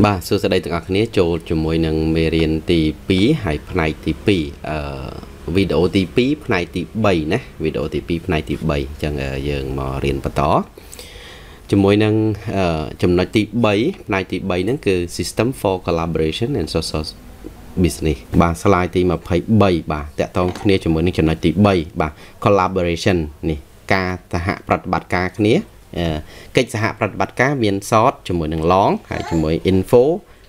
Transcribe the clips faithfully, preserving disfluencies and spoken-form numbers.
បាទសួស្តីទាំងអស់គ្នាចូលជាមួយនឹងមេរៀនទីពីរហើយផ្នែកទីពីរអឺវីដេអូទីពីរផ្នែកទីបីណាវីដេអូទីពីរផ្នែកទីបីអញ្ចឹងយើងមករៀនបន្តជាមួយនឹងចំណុចទីបីផ្នែកទីបីហ្នឹងគឺ System for Collaboration and Social Business បាទ slide ទីยี่สิบสามបាទតកតងគ្នាជាមួយនឹងចំណុចទីបីបាទ Collaboration នេះការសហប្រតិបត្តិការគ្នាកិច្ចសហប្រតិបត្តិការមាន short ជាមួយនឹង long ហើយជាមួយ info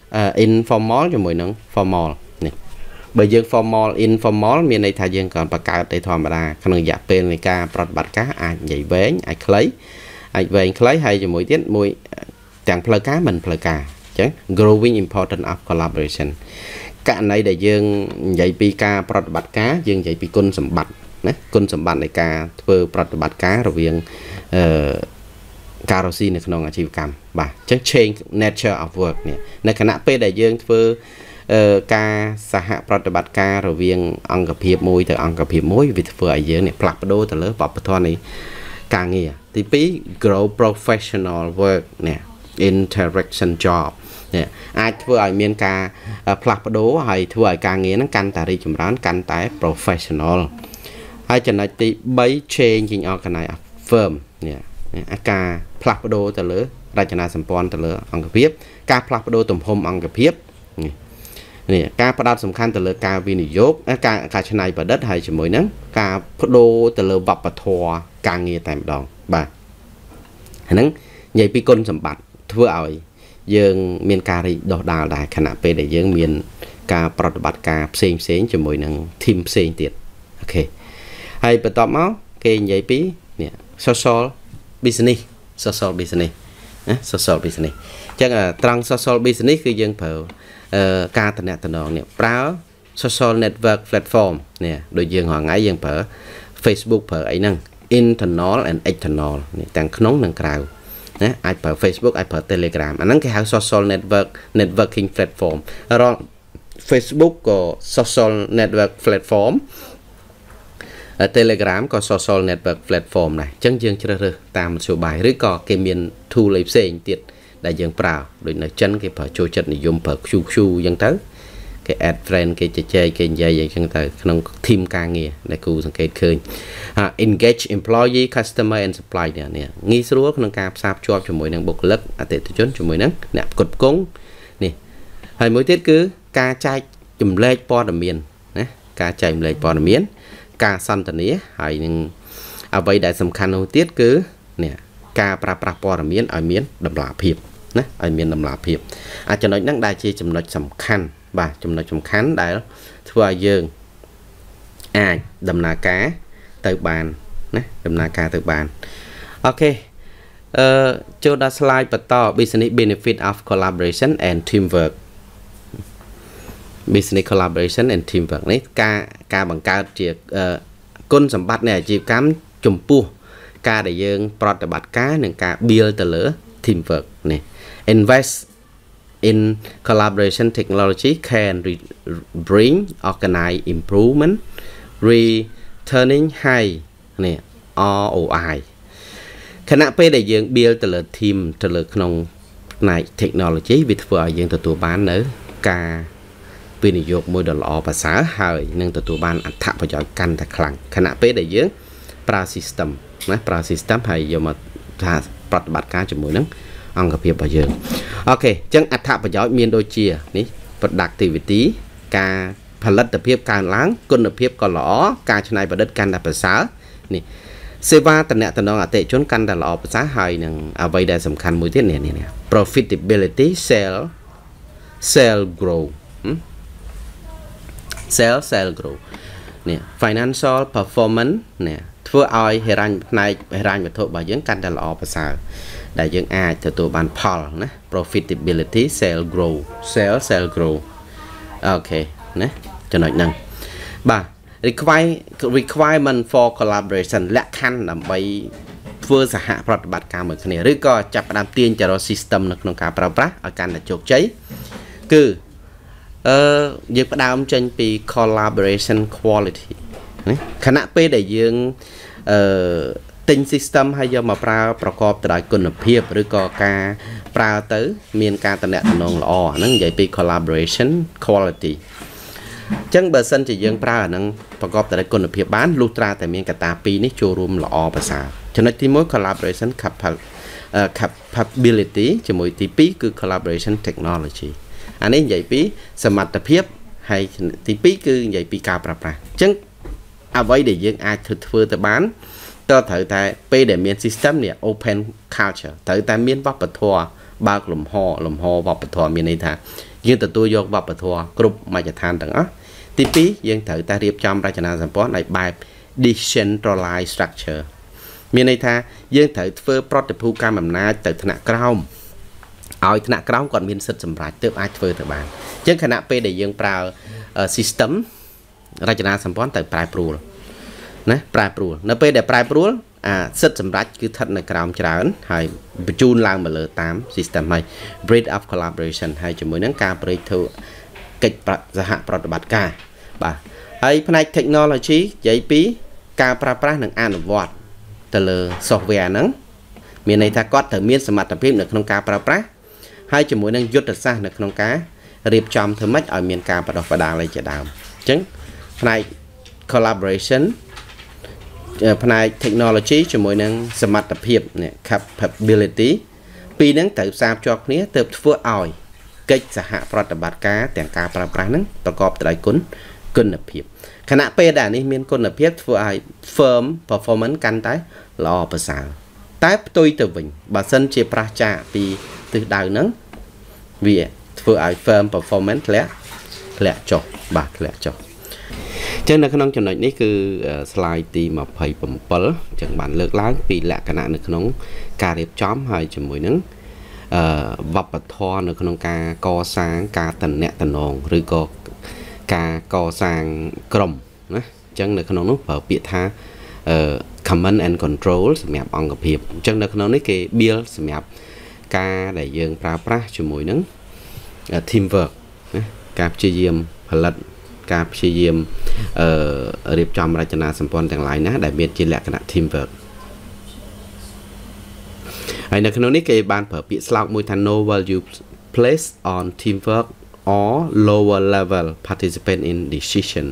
informal ជាមួយនឹង formal នេះបើយើង formal informal មានន័យថាយើងក៏បង្កើតតែធម្មតាក្នុងរយៈពេលនៃការប្រតិបត្តិការអាចនិយាយវែងអាចខ្លីអាចវែងខ្លីហើយជាមួយទៀតមួយទាំងផ្លូវការមិនផ្លូវការអញ្ចឹង growing importance of collaboration ករណីដែលយើងនិយាយពីការប្រតិបត្តិការយើងនិយាយពីគុណសម្បត្តិណាគុណសម្បត្តិនៃការធ្វើប្រតិបត្តិការរវាងអឺការរស់ស៊ីនៅក្នុងអាជីវកម្មបាទអញ្ចឹង change nature of work នេះនៅខណៈពេលដែលយើងធ្វើការសហប្រតិបត្តិការរវាងអង្គភាពមួយទៅអង្គភាពមួយវាធ្វើឲ្យយើងនេះផ្លាស់ប្ដូរទៅលើវប្បធម៌នៃការងារទីពីរ grow professional work នេះ interaction job នេះអាចធ្វើឲ្យមានការផ្លាស់ប្ដូរហើយធ្វើឲ្យការងារហ្នឹងកាន់តែរីកចម្រើនកាន់តែ professional ហើយចំណុចទីបី changing organize firm នេះអាការផ្លាស់ប្ដូរទៅលើរចនាសម្ព័ន្ធទៅលើអង្គភាពការផ្លាស់ប្ដូរទំហំអង្គភាពនេះនេះការផ្ដោតសំខាន់ទៅលើការវិនិយោគការការច្នៃប្រឌិតហើយជាមួយនឹងការបដូរទៅលើវប្បធម៌ការងារតែម្ដងបាទហ្នឹងនិយាយពីគុណសម្បត្តិធ្វើឲ្យយើងមានការរីកដុះដាលដែរខណៈពេលដែលយើងមានការប្រតិបត្តិការផ្សេងផ្សេងជាមួយនឹង team ផ្សេងទៀតអូខេហើយបន្ទាប់មកគេនិយាយពីនេះ social business social business ណា social business អញ្ចឹងត្រង់ social business គឺយើងប្រើការតំណែងតំណងនេះប្រើ social network platform នេះដូចយើងរាល់ថ្ងៃយើងប្រើ Facebook ប្រើអីហ្នឹង internal and external នេះទាំងក្នុងនិងក្រៅណាអាចប្រើ Facebook អាចប្រើ Telegram អាហ្នឹងគេហៅ social network networking platform រក Facebook ក៏ social network platform Telegram ក៏ social network platform ដែរអញ្ចឹងយើងជ្រើសរើសតាមមធ្យោបាយឬក៏គេមាន tool ផ្សេងទៀតដែលយើងប្រើដូចនៅចិនគេប្រើចូលចិត្តនិយមប្រើ Q Q អញ្ចឹងទៅគេ add friend គេជជែកគេនិយាយអញ្ចឹងទៅក្នុង team ការងារដែលគូសង្កេតឃើញ engage employee customer and supply នេះងាយស្រួលក្នុងការផ្សារភ្ជាប់ជាមួយនឹងបុគ្គលិកអតិថិជនជាមួយនឹងអ្នកផ្គត់ផ្គង់នេះហើយមួយទៀតគឺការចែកចម្លែកព័ត៌មានណាការចែកចម្លែកព័ត៌មានការសន្ទនាហើយនឹងអ្វីដែលសំខាន់នោះទៀតគឺនេះការប្រើប្រាស់ព័ត៌មានឲ្យមានតម្លាភាពណាឲ្យមានតម្លាភាពអាចំណុចហ្នឹងដែលជាចំណុចសំខាន់បាទចំណុចសំខាន់ដែលធ្វើឲ្យយើងអាចដំណើរការទៅបានណាដំណើរការទៅបានអូខេអឺចូលដល់ slide បន្ត business benefit of collaboration and teamwork business collaboration and teamwork នេះការការបង្កើតជាគុណសម្បត្តិនៃអាជីវកម្មចំពោះការដែលយើងប្រតិបត្តិការនិងការ build ទៅលើ teamwork នេះ invest in collaboration technology can bring organize improvement returning high នេះ R O I ខណៈពេលដែលយើង build ទៅលើ team ទៅលើក្នុងផ្នែក technology វាធ្វើឲ្យយើងទទួលបាននៅការវិនិយោគមួយដ៏ល្អប្រសើរហើយនឹងទទួលបានអត្ថប្រយោជន៍កាន់តែខ្លាំងខណៈពេលដែលយើងប្រើ system ណាប្រើ system ហើយយកមកថាប្រតិបត្តិការជាមួយនឹងអង្គភាពរបស់យើងអូខេអញ្ចឹងអត្ថប្រយោជន៍មានដូចជានេះ productivity ការផលិតភាពកើនឡើងគុណភាពក៏ល្អការច្នៃប្រឌិតកាន់តែប្រសើរនេះសេវាតំណែងតំណងអតិថិជនកាន់តែល្អប្រសើរហើយនឹងអ្វីដែលសំខាន់មួយទៀតនេះនេះ profitability sell sell grow sell sell grow នេះ financial performance នេះធ្វើឲ្យហិរញ្ញផ្នែកហិរញ្ញវត្ថុរបស់យើងកាន់តែល្អប្រសើរដែលយើងអាចទទួលបានផលណា profitability sell grow sell sell grow អូខេណាចំណុចហ្នឹងបាទ require requirement for collaboration លក្ខខណ្ឌដើម្បីធ្វើសហប្រតិបត្តិការមួយគ្នាឬក៏ចាប់ផ្ដើមទាញទៅរក system នៅក្នុងការប្រើប្រាស់ឲ្យកាន់តែជោគជ័យគឺអឺយើងផ្ដើមចេញពី collaboration quality ណាខណៈពេលដែលយើងអឺទិញ system ហើយយកមកប្រើប្រកបទៅដោយគុណភាពឬក៏ការប្រើទៅមានការតំណែងល្អហ្នឹងនិយាយពី collaboration quality ចឹងបើសិនជាយើងប្រើអាហ្នឹងប្រកបទៅដោយគុណភាពបានលុះត្រាតែមានកត្តាពីរនេះចូលរួមល្អប្រសើរចំណុចទីមួយ collaboration capability ជាមួយទីពីរគឺ collaboration technology អានេះនិយាយពីសមត្ថភាពហើយទីពីរគឺនិយាយពីការប្រើប្រាស់អញ្ចឹងអ្វីដែលយើងអាចធ្វើទៅបានតើត្រូវតែពេលដែលមាន system នេះ open culture ត្រូវតែមានវប្បធម៌បើកលំហលំហវប្បធម៌មានន័យថាយើងទទួលយកវប្បធម៌គ្រប់មជ្ឈដ្ឋានទាំងអស់ទីពីរយើងត្រូវតែរៀបចំរចនាសម្ព័ន្ធឲ្យបែប decentralized structure មានន័យថាយើងត្រូវធ្វើប្រតិភូកម្មអំណាចទៅថ្នាក់ក្រោមឲ្យថ្នាក់ក្រោមគាត់មានសិទ្ធិសម្រេចទើបអាចធ្វើទៅបានអញ្ចឹងខណៈពេលដែលយើងប្រើ system រចនាសម្ព័ន្ធទៅប្រែប្រួលណាប្រែប្រួលនៅពេលដែលប្រែប្រួលអាសិទ្ធិសម្រេចគឺស្ថិតនៅក្រោមច្រើនហើយបញ្ជូនឡើងមកលើតាម system ហើយ breed of collaboration ហើយជាមួយនឹងការប្រេកធ្វើកិច្ចសហប្រតិបត្តិការបាទហើយផ្នែក technology និយាយពីការប្រើប្រាស់និងអនុវត្តទៅលើ software ហ្នឹងមានន័យថាគាត់ត្រូវមានសមត្ថភាពនៅក្នុងការប្រើប្រាស់ហើយជាមួយនឹងយុទ្ធសាស្ត្រនៅក្នុងការរៀបចំធ្វើម៉េចឲ្យមានការបដោះបដាលជាដើមអញ្ចឹងផ្នែក collaboration ផ្នែក technology ជាមួយនឹងសមត្ថភាព capability ពីរហ្នឹងត្រូវផ្សារភ្ជាប់គ្នាទើបធ្វើឲ្យកិច្ចសហប្រតិបត្តិការទាំងការប្រើប្រាស់ហ្នឹងប្រកបទៅដោយគុណគុណភាពខណៈពេលដែលនេះមានគុណភាពធ្វើឲ្យ firm performance កាន់តែល្អប្រសើរតែផ្ទុយទៅវិញបើសិនជាប្រះចាកពីទិសដៅហ្នឹងវាធ្វើឲ្យ firm performance ធ្លាក់ធ្លាក់ចុះបាទធ្លាក់ចុះចឹងនៅក្នុងចំណុចនេះគឺ slide ទីยี่สิบเจ็ดចឹងបានលើកឡើងពីលក្ខណៈនៅក្នុងការរៀបចំហើយជាមួយនឹងអឺវប្បធម៌នៅក្នុងការកសាងការតំណែងតំណងឬក៏ការកសាងក្រុមណាចឹងនៅក្នុងនោះប្រើពាក្យថាអឺ command and control សម្រាប់អង្គភាពអញ្ចឹងនៅក្នុងនេះគេ build សម្រាប់ការដែលយើងប្រើប្រាស់ជាមួយនឹង teamwork ណាការព្យាយាមផលិតការព្យាយាមអឺរៀបចំរចនាសម្ព័ន្ធទាំងឡាយណាដែលមានជាលក្ខណៈ teamwork ហើយនៅក្នុងនេះគេបានប្រើពាក្យស្លោកមួយថា no value placed on teamwork or lower level participant in decision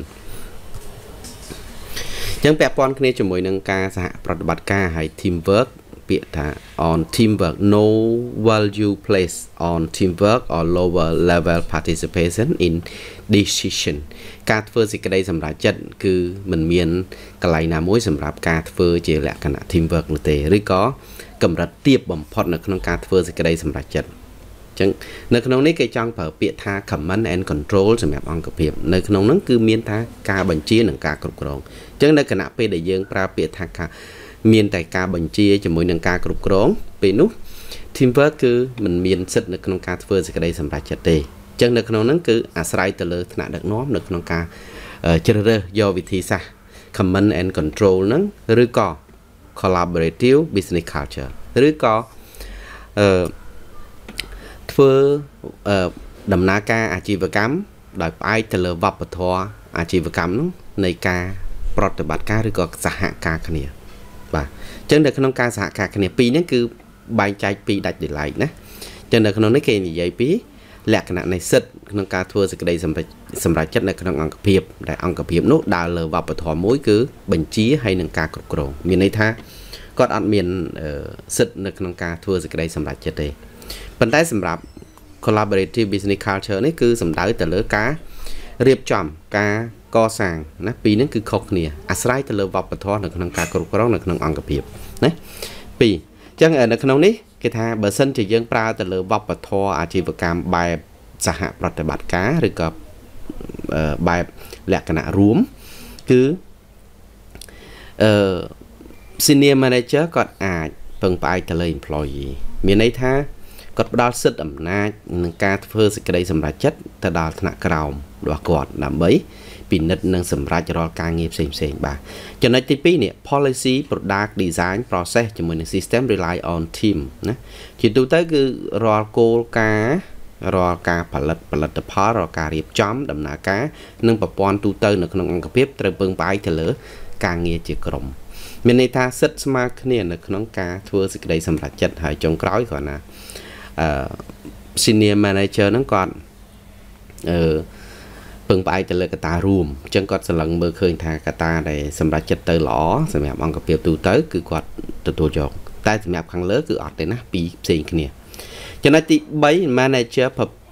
ចឹងពាក់ព័ន្ធគ្នាជាមួយនឹងការសហប្រតិបត្តិការហើយ teamwork ពាក្យថា on teamwork no value placed on teamwork or lower level participation in decision ការធ្វើសេចក្តីសម្រេចចិត្តគឺមិនមានកន្លែងណាមួយសម្រាប់ការធ្វើជាលក្ខណៈ teamwork នោះទេឬក៏កម្រិតទាបបំផុតនៅក្នុងការធ្វើសេចក្តីសម្រេចចិត្តអញ្ចឹងនៅក្នុងនេះគេចង់ប្រើពាក្យថា command and control សម្រាប់អង្គភាពនៅក្នុងនោះគឺមានថាការបញ្ជានិងការគ្រប់គ្រងអញ្ចឹងនៅគណៈពេលដែលយើងប្រើពាក្យថាការមានតែការបញ្ជាជាមួយនឹងការគ្រប់គ្រងពេលនោះ teamwork គឺមិនមានសិទ្ធិនៅក្នុងការធ្វើសេចក្តីសម្រេចចិត្តទេអញ្ចឹងនៅក្នុងនោះគឺអាស្រ័យទៅលើថ្នាក់ដឹកនាំនៅក្នុងការជ្រើសរើសយកវិធីសាស្ត្រ command and control ហ្នឹងឬក៏ collaborative business culture ឬក៏អឺធ្វើដំណើរការអាជីវកម្មដោយផ្អែកទៅលើវប្បធម៌អាជីវកម្មនោះនៃការប្រតិបត្តិការឬក៏សហការគ្នាបាទអញ្ចឹងនៅក្នុងការសហការគ្នាពីរហ្នឹងគឺបែងចែកពីដាច់ដោយឡែកណាអញ្ចឹងនៅក្នុងនេះគេនិយាយពីលក្ខណៈនៃសិទ្ធិក្នុងការធ្វើសេចក្តីសម្រេចសម្រេចចិត្តនៅក្នុងអង្គភាពដែលអង្គភាពនោះដើរលើវប្បធម៌មួយគឺបញ្ជាហើយនឹងការគ្រប់គ្រងមានន័យថាគាត់អត់មានសិទ្ធិនៅក្នុងការធ្វើសេចក្តីសម្រេចចិត្តទេប៉ុន្តែសម្រាប់ collaborative business culture នេះគឺសំដៅទៅលើការរៀបចំការកសាងណាពីរហ្នឹងគឺខុសគ្នាអាស្រ័យទៅលើវប្បធម៌នៅក្នុងការគ្រប់គ្រងនៅក្នុងអង្គភាពណាពីរអញ្ចឹងនៅក្នុងនេះគេថាបើសិនជាយើងប្រើទៅលើវប្បធម៌អាជីវកម្មបែបសហប្រតិបត្តិការឬក៏បែបលក្ខណៈរួមគឺអឺ senior manager គាត់អាចពឹងផ្អែកទៅលើ employee មានន័យថាគាត់ផ្ដល់សិទ្ធិអំណាចនឹងការធ្វើសេចក្តីសម្រេចចិត្តទៅដល់ថ្នាក់ក្រោមរបស់គាត់ដើម្បីពិនិត្យនិងសម្រេចរាល់ការងារផ្សេងៗបាទចំណុចទីពីរនេះ policy product design process ជាមួយនឹង system rely on team ណាជាទូទៅគឺរាល់គោលការណ៍រាល់ការផលិតផលិតផលរាល់ការរៀបចំដំណើរការនិងប្រព័ន្ធទូទៅនៅក្នុងអង្គភាពត្រូវពឹងផ្អែកទៅលើការងារជាក្រុមអមានន័យថាសិទ្ធស្មើគ្នានៅក្នុងការធ្វើសេចក្តីសម្រេចចិត្តហើយចុងក្រោយគាត់ណាអឺ senior manager ហ្នឹងគាត់អឺពឹងផ្អែកទៅលើកត្តារួមអញ្ចឹងគាត់សន្លឹងមើលឃើញថាកត្តាដែលសម្រាប់ចិត្តទៅល្អសម្រាប់អង្គភាពទូទៅគឺគាត់ទទួលយកតែសម្រាប់ខាងលើគឺអត់ទេណាពីរផ្សេងគ្នាចំណុចទី3 manager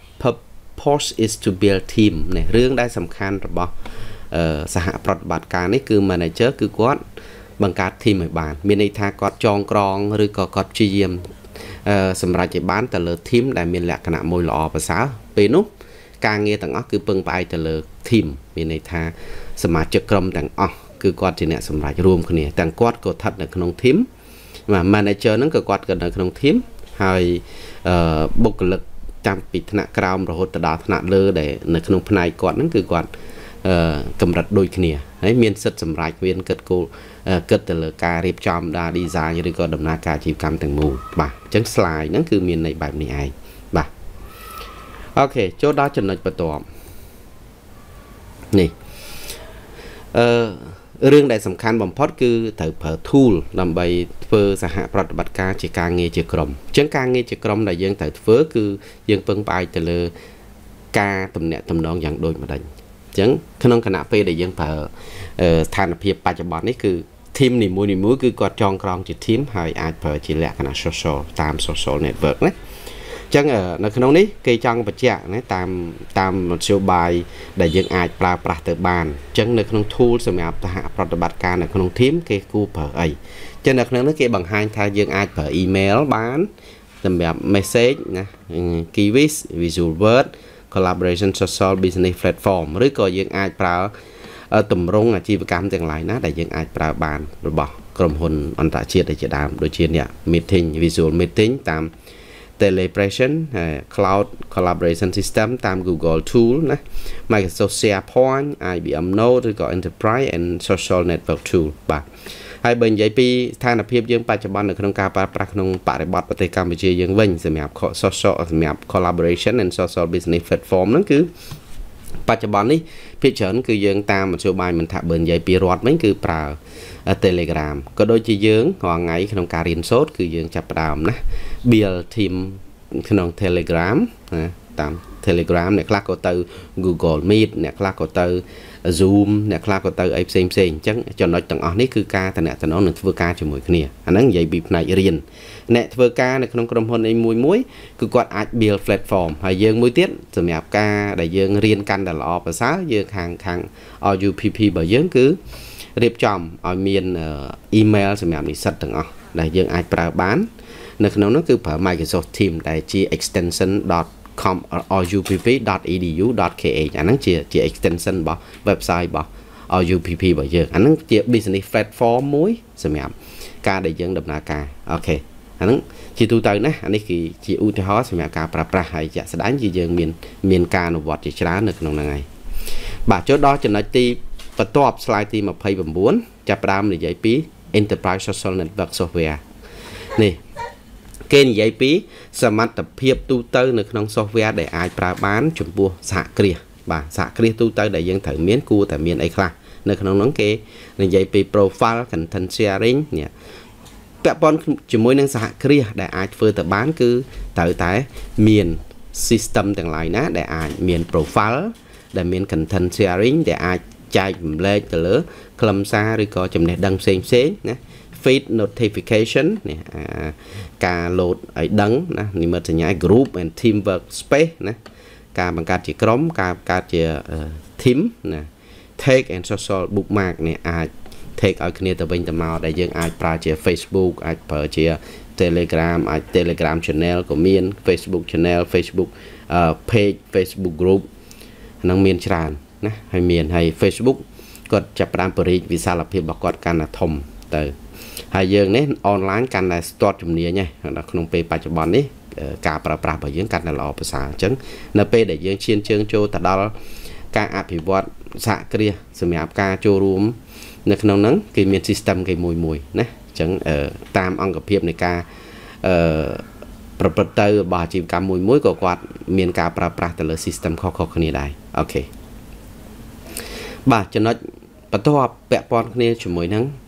purpose is to build team នេះរឿងដែលសំខាន់របស់សហប្រតិបត្តិការនេះគឺ manager គឺគាត់បង្កើត team ឲ្យបានមានន័យថាគាត់ចងក្រងឬក៏គាត់ព្យាយាមសម្រាប់ឲ្យបានទៅលើ team ដែលមានលក្ខណៈមួយល្អប្រសើរពេលនោះការងារទាំងអស់គឺពឹងផ្អែកទៅលើ team មានន័យថាសមាជិកក្រុមទាំងអស់គឺគាត់ជាអ្នកសម្រេចរួមគ្នាទាំងគាត់ក៏ស្ថិតនៅក្នុង team បាទ manager ហ្នឹងក៏គាត់ក៏នៅក្នុង team ហើយបុគ្គលិកតាមពីថ្នាក់ក្រោមរហូតដល់ថ្នាក់លើដែលនៅក្នុងផ្នែកគាត់ហ្នឹងគឺគាត់កម្រិតដូចគ្នាហើយមានសិទ្ធិសម្រេចមានគិតគោលគិតទៅលើការរៀបចំដល់ design ឬក៏ដំណើរការអាជីវកម្មទាំងមូលបាទអញ្ចឹង slide ហ្នឹងគឺមានន័យបែបនេះឯងបាទអូខេចូលដល់ចំណុចបន្ទាប់នេះអឺរឿងដែលសំខាន់បំផុតគឺត្រូវប្រើ tool ដើម្បីធ្វើសហប្រតិបត្តិការជាការងារជាក្រុមអញ្ចឹងការងារជាក្រុមដែលយើងត្រូវធ្វើគឺយើងពឹងផ្អែកទៅលើការទំនាក់ទំនងយ៉ាងដូចម្ដេចអញ្ចឹងក្នុងគណៈពេលដែលយើងប្រើស្ថានភាពបច្ចុប្បន្ននេះគឺ team នីមួយៗគឺគាត់ចងក្រងជា team ហើយអាចប្រើជាលក្ខណៈ social តាម social network ណាអញ្ចឹងនៅក្នុងនេះគេចង់បញ្ជាក់ណាតាមតាមមធ្យោបាយដែលយើងអាចប្រើប្រាស់ទៅបានអញ្ចឹងនៅក្នុង tool សម្រាប់សហប្រតិបត្តិការនៅក្នុង team គេគួរប្រើអីអញ្ចឹងនៅក្នុងនេះគេបង្ហាញថាយើងអាចប្រើ email បានសម្រាប់ message ណា Kiwis Visual Word collaboration social business platform ឬក៏យើងអាចប្រើទម្រង់អាជីវកម្មទាំងឡាយណាដែលយើងអាចប្រើបានរបស់ក្រុមហ៊ុនអន្តរជាតិជាដើមដូចជាអ្នក meeting visual meeting តាម Telepression Cloud Collaboration System តាម Google Tool ណា Microsoft SharePoint ไอ บี เอ็ม Note ឬក៏ Enterprise and Social Network Tool បាទហើយបើនិយាយពីស្ថានភាពយើងបច្ចុប្បន្ននៅក្នុងការប្រើប្រាស់ក្នុងបរិបទប្រទេសកម្ពុជាយើងវិញសម្រាប់ social សម្រាប់ collaboration and social business platform ហ្នឹងគឺបច្ចុប្បន្ននេះភាគច្រើនគឺយើងតាមមធ្យោបាយមិនថាបើនិយាយពីរដ្ឋវិញគឺប្រើ Telegram ក៏ដូចជាយើងរាល់ថ្ងៃក្នុងការរៀនសូត្រគឺយើងចាប់ផ្ដើមណា build team ក្នុង Telegram ណាតាម Telegram អ្នកខ្លះក៏ទៅ Google Meet អ្នកខ្លះក៏ទៅ Zoom អ្នកខ្លះក៏ទៅអីផ្សេងផ្សេងអញ្ចឹងចំណុចទាំងអស់នេះគឺការតំណតំណងនឹងធ្វើការជាមួយគ្នាអាហ្នឹងនិយាយពីផ្នែករៀនអ្នកធ្វើការនៅក្នុងក្រុមហ៊ុនឯមួយមួយគឺគាត់អាច build platform ហើយយើងមួយទៀតសម្រាប់ការដែលយើងរៀនកាន់តែល្អប្រសើរយើងខាងខាង R U P P របស់យើងគឺរៀបចំឲ្យមាន email សម្រាប់និស្សិតទាំងអស់ដែលយើងអាចប្រើបាននៅក្នុងនោះគឺប្រើ Microsoft Teams ដែលជា extension .com r u p p dot e d u dot k h អាហ្នឹងជាជា extension របស់ website របស់ R U P P របស់យើងអាហ្នឹងជា business platform មួយសម្រាប់ការដែលយើងដំណើរការអូខេអាហ្នឹងជាទូទៅណាអានេះគឺជាឧទាហរណ៍សម្រាប់ការប្រើប្រាស់ហើយជាក់ស្ដែងជាយើងមានមានការអនុវត្តជាច្រើននៅក្នុងហ្នឹងហើយបាទចូលដល់ចំណុចទីបន្ទាប់ slide ទីยี่สิบเก้าចាប់ផ្ដើមនិយាយពី Enterprise Social Network Software នេះគេនិយាយពីសមត្ថភាពទូទៅនៅក្នុង software ដែលអាចប្រើបានចំពោះសហគ្រាសបាទសហគ្រាសទូទៅដែលយើងត្រូវមានគួរតែមានអីខ្លះនៅក្នុងនោះគេនិយាយពី profile content sharing នេះពាក់ព័ន្ធជាមួយនឹងសហគ្រាសដែលអាចធ្វើទៅបានគឺត្រូវតែមាន system ទាំងឡាយណាដែលអាចមាន profile ដែលមាន content sharing ដែលអាចចែករំលែកទៅលើខ្លឹមសារឬក៏ចំណេះដឹងផ្សេងផ្សេងណា feed notification នេះការ load ឲ្យដឹងណានិមិត្តសញ្ញា group and team work space ណាការបង្កើតជាក្រុមការបង្កើតជា team ណា take and social bookmark នេះអាច take ឲ្យគ្នាទៅវិញទៅមកដែលយើងអាចប្រើជា Facebook អាចប្រើជា Telegram អាច Telegram channel ក៏មាន Facebook channel Facebook page Facebook group ហ្នឹងមានច្រើនណាហើយមានហើយ Facebook គាត់ចាប់ផ្ដើមបរិយាវិសាលភាពរបស់គាត់កាន់តែធំទៅហើយយើងនេះ online កាន់តែស្ទាត់ជំនាញហ្នឹងក្នុងពេលបច្ចុប្បន្ននេះការប្រើប្រាស់របស់យើងកាន់តែល្អប្រសើរអញ្ចឹងនៅពេលដែលយើងឈានជើងចូលទៅដល់ការអភិវឌ្ឍសហគ្រាសសម្រាប់ការចូលរួមនៅក្នុងហ្នឹងគេមាន system គេមួយមួយណាអញ្ចឹងតាមអង្គភាពនៃការអឺប្រព្រឹត្តទៅរបស់អាជីវកម្មមួយមួយក៏គាត់មានការប្រើប្រាស់ទៅលើ system ខុសៗគ្នាដែរអូខេបាទចំណុចបន្ទាប់ពាក់ព័ន្ធគ្នាជាមួយនឹង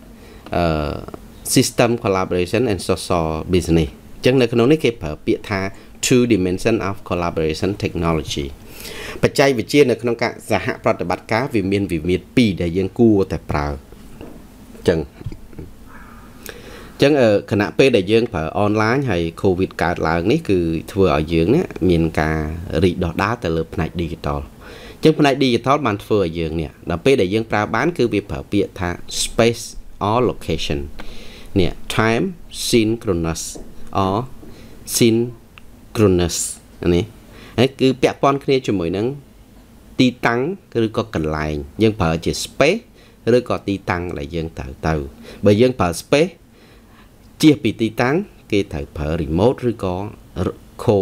system collaboration and social business ចឹងនៅក្នុងនេះគេប្រើពាក្យថា two dimension of collaboration technology បច្ចេកវិទ្យានៅក្នុងការសហប្រតិបត្តិការវាមានវិមាត្រពីរដែលយើងគួរតែប្រើចឹងចឹងខណៈពេលដែលយើងប្រើអនឡាញហើយ COVID កើតឡើងនេះគឺធ្វើឲ្យយើងនេះមានការរីកដុះដាលទៅលើផ្នែក digital ចឹងផ្នែក digital បានធ្វើឲ្យយើងនេះដល់ពេលដែលយើងប្រើបានគឺវាប្រើពាក្យថា space or location នេះ time synchronous or synchronous នេះហើយគឺពាក់ព័ន្ធគ្នាជាមួយនឹងទីតាំងឬក៏កន្លែងយើងប្រើជា space ឬក៏ទីតាំងដែលយើងត្រូវទៅបើយើងប្រើ space ជៀសពីទីតាំងគេត្រូវប្រើ remote ឬក៏ co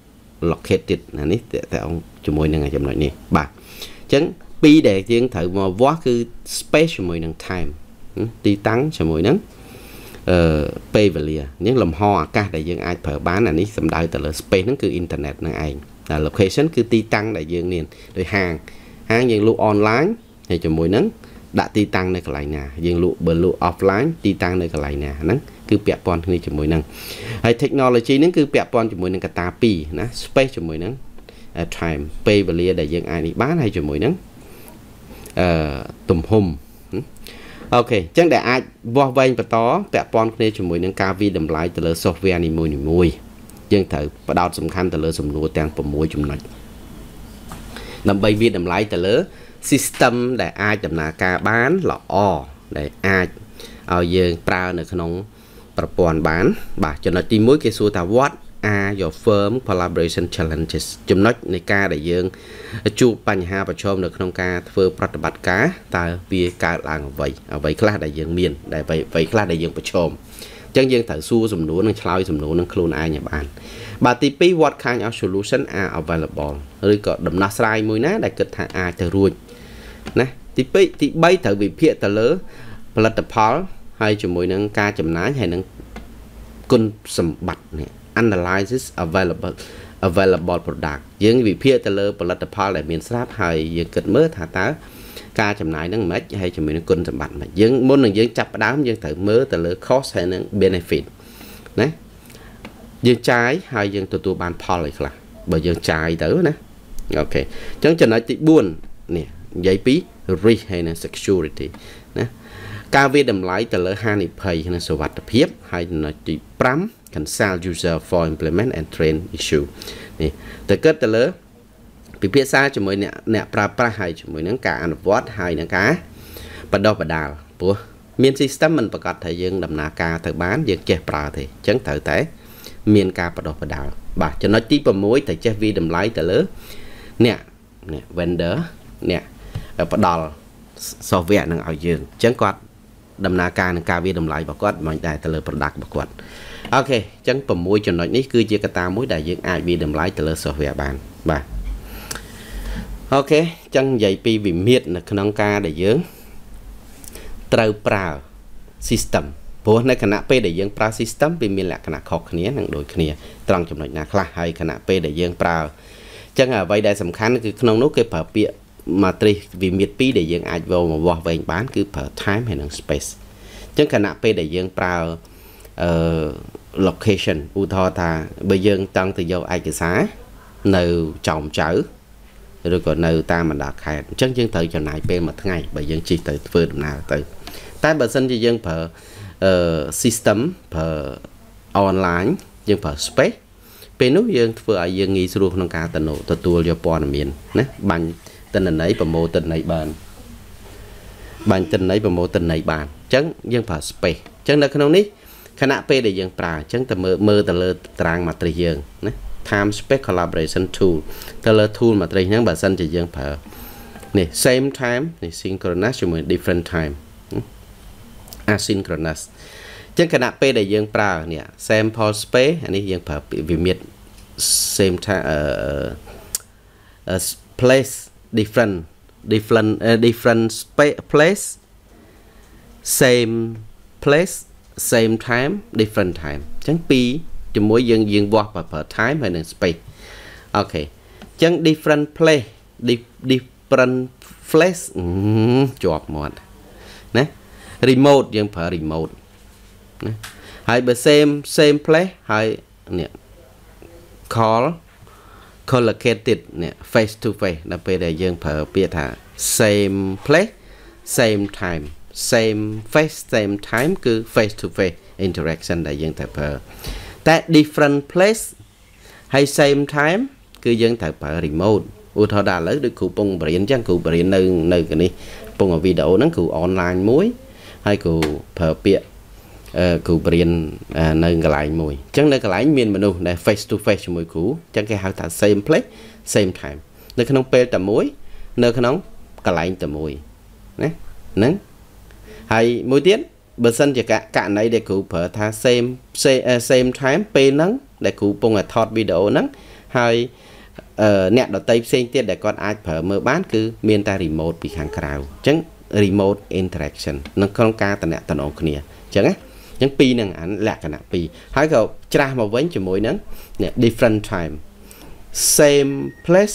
located ណានេះតែអង្គជាមួយនឹងចំណុចនេះបាទអញ្ចឹងពីរដែលយើងត្រូវមកវាស់គឺ space ជាមួយនឹង time ទីតាំងជាមួយនឹងអឺពេលវេលាអញ្ចឹងលំហអាកាសដែលយើងអាចប្រើបានអានេះសំដៅទៅលើ space ហ្នឹងគឺ internet ហ្នឹងឯងតែ location គឺទីតាំងដែលយើងមានដោយហាងហាងយើងលក់ online ហើយជាមួយនឹងដាក់ទីតាំងនៅកន្លែងណាយើងលក់បើលក់ offline ទីតាំងនៅកន្លែងណាហ្នឹងគឺពាក់ព័ន្ធគ្នាជាមួយនឹងហើយ technology ហ្នឹងគឺពាក់ព័ន្ធជាមួយនឹងកត្តាពីរណា space ជាមួយនឹង time ពេលវេលាដែលយើងអាចនេះបានហើយជាមួយនឹងអឺទំហំអូខេអញ្ចឹងដែលអាចវាស់វែងបន្តពាក់ព័ន្ធគ្នាជាមួយនឹងការវិតម្លៃទៅលើ software នីមួយៗយើងត្រូវផ្ដោតសំខាន់ទៅលើសំណួរទាំង6ចំណុចដើម្បីវិតម្លៃទៅលើ system ដែលអាចដំណើរការបានល្អដែលអាចឲ្យយើងប្រើនៅក្នុងប្រព័ន្ធបានបាទចំណុចទីមួយគេសួរថា what are your firm collaboration challenges ចំណុចនៃការដែលយើងជួបបញ្ហាប្រឈមនៅក្នុងការធ្វើប្រតិបត្តិការតើវាកើតឡើងអ្វីអ្វីខ្លះដែលយើងមានដែលអ្វីខ្លះដែលយើងប្រឈមអញ្ចឹងយើងត្រូវសួរសំណួរនិងឆ្លើយសំណួរនឹងខ្លួនឯងឲ្យបានបាទទីពីរ what kind of solution are available ឬក៏ដំណោះស្រាយមួយណាដែលគិតថាអាចទៅរួចណាទីពីរទីបីត្រូវវិភាគទៅលើផលិតផលហើយជាមួយនឹងការចំណាយហើយនឹងគុណសម្បត្តិនេះ analysis available available product យើងវិភាគទៅលើផលិតផលដែលមានស្រាប់ហើយយើងគិតមើលថាតើការចំណាយនឹងមិនហើយជាមួយនឹងគុណសម្បត្តិមិនយើងមុននឹងយើងចាប់ផ្ដើមយើងត្រូវមើលទៅលើ cost ហើយនឹង benefit ណាយើងចាយហើយយើងទទួលបានផលអីខ្លះបើយើងចាយទៅណាអូខេអញ្ចឹងចំណុចទីបួននេះនិយាយពី risk ហើយនិង security ណាការវាតម្លៃទៅលើហានិភ័យនិងសុវត្ថិភាពហើយចំណុចទីប្រាំ consult user for implement and train issue នេះទៅគិតទៅលើពិភាក្សាជាមួយអ្នកអ្នកប្រើប្រាស់ហើយជាមួយនឹងការអនុវត្តហើយនឹងការបដោះបដាលព្រោះមាន system មិនប្រកាសថាយើងដំណើរការទៅបានយើងចេះប្រើទេអញ្ចឹងត្រូវតែមានការបដោះបដាលបាទចំណុចទី6ត្រូវចេះវាតម្លៃទៅលើអ្នកអ្នក vendor អ្នកផ្ដល់ software នឹងឲ្យយើងអញ្ចឹងគាត់ដំណើរការនឹងការវាតម្លៃរបស់គាត់មិនដែរទៅលើ product របស់គាត់អូខេអញ្ចឹង6ចំណុចនេះគឺជាកត្តាមួយដែលយើងអាចវាតម្លៃទៅលើ software បានបាទអូខេអញ្ចឹងនិយាយពីវិមាត្រនៅក្នុងការដែលយើងត្រូវប្រើ system ព្រោះនៅខណៈពេលដែលយើងប្រើ system វាមានលក្ខណៈខុសគ្នានិងដូចគ្នាត្រង់ចំណុចណាខ្លះហើយខណៈពេលដែលយើងប្រើអញ្ចឹងអ្វីដែលសំខាន់គឺក្នុងនោះគេប្រើពាក្យ matrix វិមាត្រពីរដែលយើងអាចវមកវាស់វែងបានគឺប្រើ time ហើយនិង space អញ្ចឹងខណៈពេលដែលយើងប្រើអឺ location ឧទាហរណ៍ថាបើយើងចង់ទៅយកឯកសារនៅចោមចៅឬក៏នៅតាមបណ្ដាខេត្តអញ្ចឹងយើងត្រូវចំណាយពេលមួយថ្ងៃបើយើងជិះទៅធ្វើដំណើរទៅតែបើសិនជាយើងប្រើអឺ system ប្រើ online យើងប្រើ space ពេលនោះយើងធ្វើឲ្យយើងងាយស្រួលក្នុងការទទួលយកព័ត៌មានណាបាញ់ទិន្នន័យប្រមូលទិន្នន័យបានបាញ់ទិន្នន័យប្រមូលទិន្នន័យបានអញ្ចឹងយើងប្រើ space អញ្ចឹងនៅក្នុងនេះខណៈពេលដែលយើងប្រើអញ្ចឹងទៅមើលមើលទៅលើតារាង matrix យើងណា time space collaboration tool ទៅលើ tool matrix ហ្នឹងបើសិនជាយើងប្រើនេះ same time នេះ synchronous ជាមួយ different time asynchronous អញ្ចឹងខណៈពេលដែលយើងប្រើនេះ sample space អានេះយើងប្រើវិមាត្រ same time uh, place different different uh, different space place same place same time different time អញ្ចឹងពីរជាមួយយើងយើងវាស់ប្រើ time ហើយនិង space អូខេអញ្ចឹង different place different place ជាប់មាត់ណា remote យើងប្រើ remote ណាហើយបើ same same place ហើយនេះ call collocated នេះ face to face ដល់ពេលដែលយើងប្រើពាក្យថា same place same time same face same time គឺ face to face interaction ដែលយើងត្រូវប្រើតែ different place ហើយ same time គឺយើងត្រូវប្រើ remote ឧទាហរណ៍ដល់ឥឡូវដូចគ្រូពងបរៀនអញ្ចឹងគ្រូបរៀននៅនៅនេះពងវីដេអូហ្នឹងគ្រូ online មួយហើយគ្រូប្រើពាក្យអឺគ្រូបរៀននៅកន្លែងមួយអញ្ចឹងនៅកន្លែងមានមនុស្សដែល face to face ជាមួយគ្រូអញ្ចឹងគេហៅថា same place same time នៅក្នុងពេលតែមួយនៅក្នុងកន្លែងតែមួយណាហ្នឹងហើយមួយទៀតបើសិនជាករណីដែលគ្រូប្រើថា same same time ពេលហ្នឹងដែលគ្រូពងថតវីដេអូហ្នឹងហើយអ្នកដតីផ្សេងទៀតដែលគាត់អាចប្រើមើលបានគឺមានតែ remote ពីខាងក្រៅអញ្ចឹង remote interaction នៅក្នុងការតំណតំណងគ្នាអញ្ចឹងណាអញ្ចឹងពីរហ្នឹងអាលក្ខណៈពីរហើយក៏ច្រាស់មកវិញជាមួយនឹង different time same place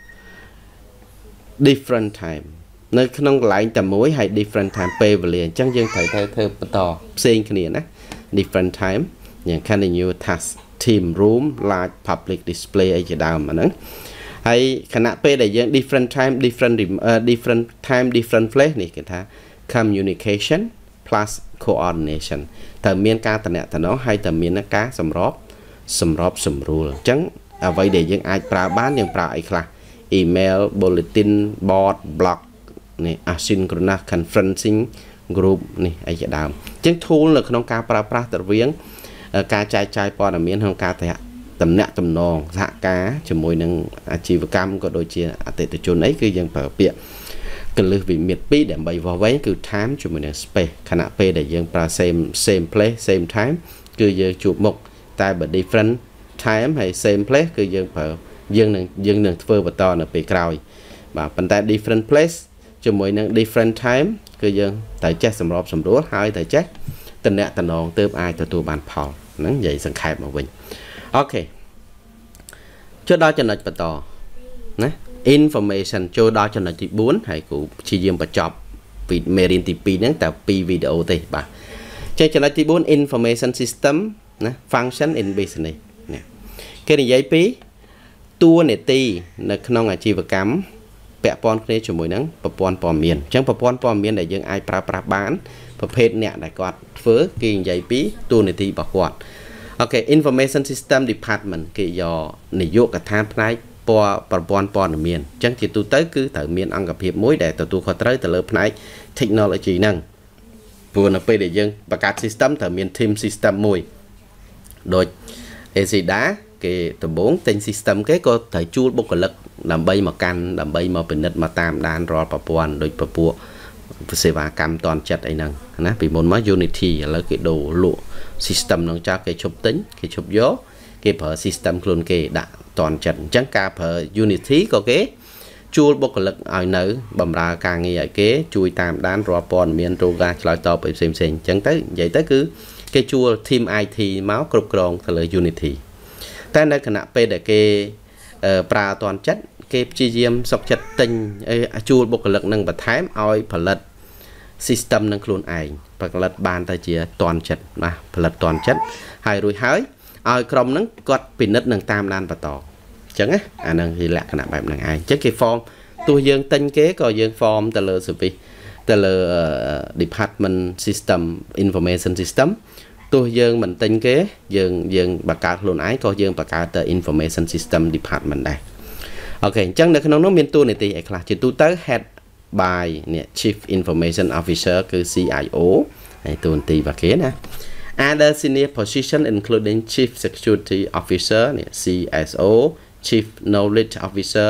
different time នៅក្នុងកន្លែងតែមួយហើយ different time ពេលវេលាអញ្ចឹងយើងត្រូវទៅធ្វើបន្តផ្សេងគ្នាណា different time យ៉ាង continuous task team room large public display អីជាដើមអាហ្នឹងហើយខណៈពេលដែលយើង different time different uh, different time different place នេះគេថា communication plus coordination តើមានការតំណតំណងហើយតើមានការសម្របសម្របសម្រួលអញ្ចឹងអ្វីដែលយើងអាចប្រើបានយើងប្រើអីខ្លះ email bulletin board blog នេះ asynchronous conferencing group នេះអីជាដើមអញ្ចឹង tool នៅក្នុងការប្រើប្រាស់ទៅវិញការចែកចាយព័ត៌មានក្នុងការតំណាក់តំណងសហការជាមួយនឹងអាជីវកម្មក៏ដូចជាអតិថិជនអីគឺយើងប្រើពាក្យកលឹះវិមាត្រពីរដើម្បីវាស់វែងគឺ time ជាមួយនឹង space ខណៈពេលដែលយើងប្រើ same same place same time គឺយើងជួបមុខតែបើ different time ហើយ same place គឺយើងប្រើយើងនឹងយើងនឹងធ្វើបន្តនៅពេលក្រោយបាទប៉ុន្តែ different place ជាមួយនឹង different time គឺយើងត្រូវចេះសម្របសម្រួលហើយត្រូវចេះតំណាក់តំណងទើបអាចទទួលបានផលហ្នឹងនិយាយសង្ខេបមកវិញអូខេចូលដល់ចំណុចបន្តណា information ចូលដល់ចំណុចទីបួនហើយគ្រូព្យាយាមបញ្ចប់ពីមេរៀនទីពីរហ្នឹងតែពីរវីដេអូទេបាទចេះចំណុចទីបួន information system ណា function in business ណាគេនិយាយពីតួនាទីនៅក្នុងអាជីវកម្មពាក់ព័ន្ធគ្នាជាមួយនឹងប្រព័ន្ធព័ត៌មានអញ្ចឹងប្រព័ន្ធព័ត៌មានដែលយើងអាចប្រើប្រាស់បានប្រភេទអ្នកដែលគាត់ធ្វើគេនិយាយពីតួនាទីរបស់គាត់អូខេ information system department គេយកនាយកដ្ឋានផ្នែកប្រព័ន្ធព័ត៌មានអញ្ចឹងជាទូទៅគឺត្រូវមានអង្គភាពមួយដែលទទួលខុសត្រូវទៅលើផ្នែក technology ហ្នឹងព្រោះនៅពេលដែលយើងបង្កើត system ត្រូវមាន team system មួយដូច a c d a គេដំបូងទិញ system គេក៏ត្រូវជួលបុគ្គលិកដើម្បីមកកាន់ដើម្បីមកពិនិត្យមកតាមដានរាល់ប្រព័ន្ធដូចពពួកសេវាកម្មតនចិត្តអីហ្នឹងណាពីមុនមក Unity ឥឡូវគេដូរលក់ system ហ្នឹងចោលគេឈប់ទិញគេឈប់យកគេប្រើ system ខ្លួនគេដាក់តនចិត្តអញ្ចឹងការប្រើ Unity ក៏គេជួលបុគ្គលិកឲ្យនៅបម្រើការងារឲ្យគេជួយតាមដានរាល់ព័ត៌មានរោងការឆ្លើយតបផ្សេងផ្សេងអញ្ចឹងទៅនិយាយទៅគឺគេជួល team I T មកគ្រប់គ្រងទៅលើ Unity តែនៅគណៈពេលដែលគេប្រើតនចិត្តគេព្យាយាមសុកចិត្តទិញជួលបុគ្គលិកនឹងបន្ថែមឲ្យផលិត system នឹងខ្លួនឯងផលិតបានទៅជាតនចិត្តណាផលិតតនចិត្តហើយរួចហើយឲ្យក្រុមហ្នឹងគាត់ពិនិត្យនឹងតាមដានបន្តអញ្ចឹងណាអាហ្នឹងជាលក្ខណៈបែបហ្នឹងឯងអញ្ចឹងគេ form ទោះយើងទិញគេក៏យើង form ទៅលើ service ទៅលើ department system information system ទោះយើងមិនទិញគេយើងយើងបង្កើតខ្លួនឯងក៏យើងបង្កើតទៅ information system department ដែរអូខេអញ្ចឹងនៅក្នុងនោះមានតួនាទីអីខ្លះជាទូទៅ head by នេះ chief information officer គឺ C I O ហើយតួនាទីរបស់គេណា other senior position including chief security officer នេះ C S O chief knowledge officer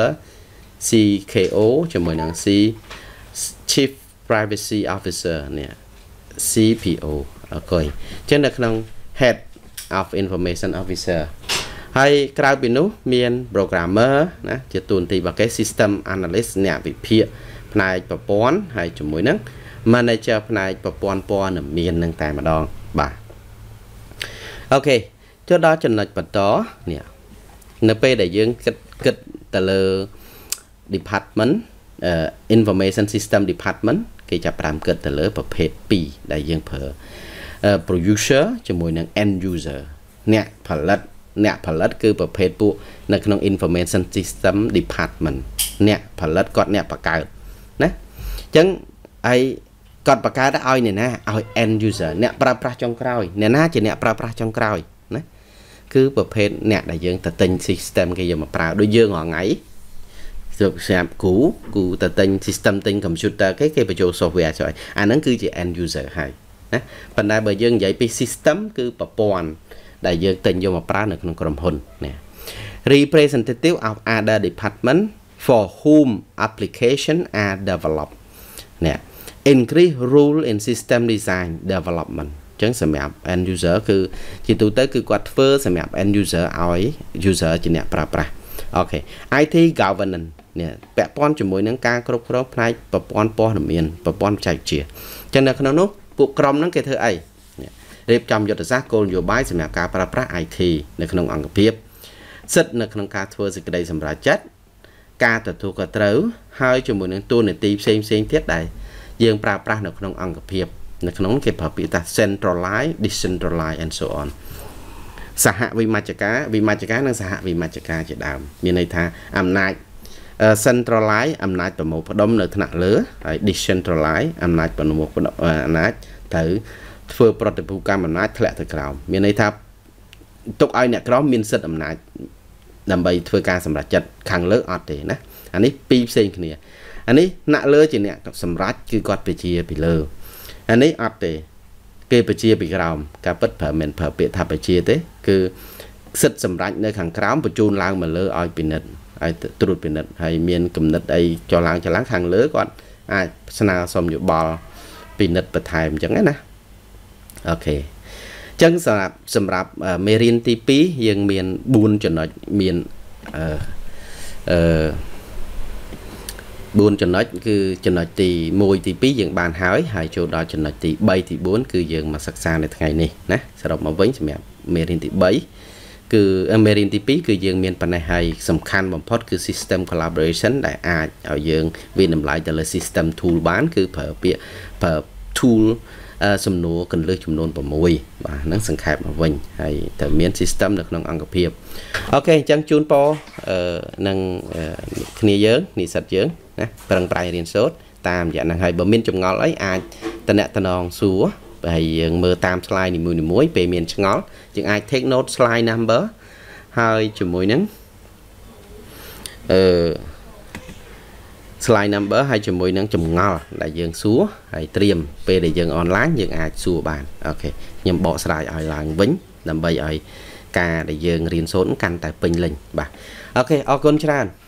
C K O ជាមួយនឹង C chief privacy officer នេះ C P O អូខេអញ្ចឹងនៅក្នុង head of information officer ហើយក្រៅពីនោះមាន programmer ណាជាតួនាទីរបស់គេ system analyst អ្នកវិភាគផ្នែកប្រព័ន្ធហើយជាមួយនឹង manager ផ្នែកប្រព័ន្ធព័ត៌មាននឹងតែម្ដងបាទអូខេចូលដល់ចំណុចបន្តនេះនៅពេលដែលយើងគិតគិតទៅលើ department information system department គេចាប់ផ្ដើមគិតទៅលើប្រភេទពីរដែលយើងប្រើ producer ជាមួយនឹង end user អ្នកផលិតអ្នកផលិតគឺប្រភេទពួកនៅក្នុង information system department អ្នកផលិតគាត់អ្នកបង្កើតណាអញ្ចឹងហើយគាត់បង្កើតឲ្យអ្នកណាឲ្យ end user អ្នកប្រើប្រាស់ចុងក្រោយអ្នកណាជាអ្នកប្រើប្រាស់ចុងក្រោយណាគឺប្រភេទអ្នកដែលយើងទៅទិញ system គេយកមកប្រើដូចយើងរាល់ថ្ងៃសម្រាប់គូគូទៅទិញ system ទិញ computer គេគេបញ្ចូល software ចុះអាហ្នឹងគឺជា end user ហើយណាប៉ុន្តែបើយើងនិយាយពី system គឺប្រព័ន្ធដែលយើងទិញយកមកប្រើនៅក្នុងក្រុមហ៊ុនណា representative of other department for whom application are developed ណា increase role in system design development អញ្ចឹងសម្រាប់ end user គឺជាទូទៅគឺគាត់ធ្វើសម្រាប់ end user ឲ្យ user ជាអ្នកប្រើប្រាស់អូខេ ไอ ที governance នេះពាក់ព័ន្ធជាមួយនឹងការគ្រប់គ្រងផ្នែកប្រព័ន្ធព័ត៌មានប្រព័ន្ធបច្ចេកវិទ្យាអញ្ចឹងនៅក្នុងនោះពួកក្រុមហ្នឹងគេធ្វើអីរៀបចំយុទ្ធសាស្ត្រគោលនយោបាយសម្រាប់ការប្រើប្រាស់ ไอ ที នៅក្នុងអង្គភាពសិទ្ធិនៅក្នុងការធ្វើសេចក្តីសម្រេចចិត្តការទទួលខុសត្រូវហើយជាមួយនឹងតួនាទីផ្សេងផ្សេងទៀតដែលយើងប្រើប្រាស់នៅក្នុងអង្គភាពនៅក្នុងគេប្រើពាក្យថា centralize decentralize and so on សហវិមជ្ឈការវិមជ្ឈការនិងសហវិមជ្ឈការជាដើមមានន័យថាអំណាច centralize អំណាចប្រមូលផ្ដុំនៅថ្នាក់លើហើយ decentralize អំណាចប្រមូលផ្ដុំអំណាចទៅធ្វើប្រតិភូកម្មអំណាចធ្លាក់ទៅក្រោមមានន័យថាទុកឲ្យអ្នកក្រមមានសិទ្ធិអំណាចដើម្បីធ្វើការសម្រេចចិត្តខាងលើអត់ទេណាអានេះពីរផ្សេងគ្នាអានេះអ្នកលើជាអ្នកសម្រេចគឺគាត់បជាពីលើអានេះអត់ទេគេបជាពីក្រោមការពិតប្រើមិនប្រើពាក្យថាបជាទេគឺសិទ្ធិសម្រេចនៅខាងក្រោមបញ្ជូនឡើងមកលើឲ្យពិនិត្យឲ្យត្រួតពិនិត្យហើយមានគំនិតអីចុះឡើងចុះឡើងខាងលើគាត់អាចស្នើសុំយោបល់ពិនិត្យបន្ថែមអញ្ចឹងណាអូខេអញ្ចឹងសម្រាប់សម្រាប់មេរៀនទីពីរយើងមានបួនចំណុចមានអឺអឺបួនចំណុចគឺចំណុចទីមួយទីពីរយើងបានហើយហើយចូលដល់ចំណុចទីបីទីបួនគឺយើងមកសិក្សានៅថ្ងៃនេះណាសរុបមកវិញសម្រាប់មេរៀនទីបីគឺមេរៀនទីពីរគឺយើងមានប៉ុណ្ណេះហើយសំខាន់បំផុតគឺ system collaboration ដែលអាចឲ្យយើងវាតម្លៃទៅលើ system tool បានគឺប្រើពាក្យប្រើ tool សំណួរកន្លឹះចំនួន6បាទហ្នឹងសង្ខេបមកវិញហើយត្រូវមាន system នៅក្នុងអង្គភាពអូខេអញ្ចឹងជូនពរនឹងគ្នាយើងនិស្សិតយើងណាប្រឹងប្រែងរៀនសូត្រតាមរយៈហ្នឹងហើយបើមានចម្ងល់អីអាចតំណតំណងសួរហើយយើងមើលតាម slide នីមួយៗពេលមានឆ្ងល់យើងអាច take note slide number ហើយជាមួយនឹងអឺ slide number ហើយជាមួយនឹងចម្ងល់ដែលយើងសួរហើយត្រៀមពេលដែលយើង online យើងអាចសួរបានអូខេខ្ញុំបកស្រាយឲ្យឡើងវិញដើម្បីឲ្យការដែលយើងរៀនសូត្រកាន់តែពេញលេញបាទអូខេអរគុណច្រើន